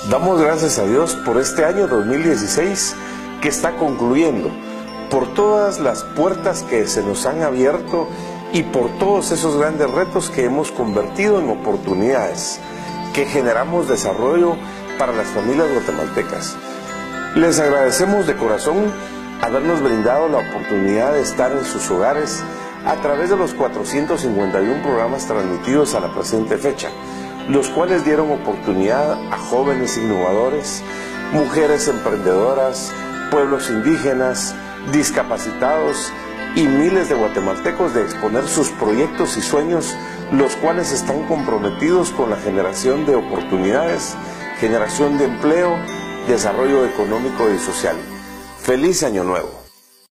Damos gracias a Dios por este año 2016 que está concluyendo, por todas las puertas que se nos han abierto y por todos esos grandes retos que hemos convertido en oportunidades, que generamos desarrollo para las familias guatemaltecas. Les agradecemos de corazón habernos brindado la oportunidad de estar en sus hogares a través de los 451 programas transmitidos a la presente fecha, los cuales dieron oportunidad a jóvenes innovadores, mujeres emprendedoras, pueblos indígenas, discapacitados y miles de guatemaltecos de exponer sus proyectos y sueños, los cuales están comprometidos con la generación de oportunidades, generación de empleo, desarrollo económico y social. ¡Feliz Año Nuevo!